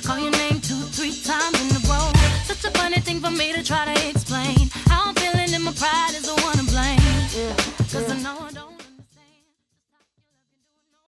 Call your name 2, 3 times in a row. Such a funny thing for me to try to explain.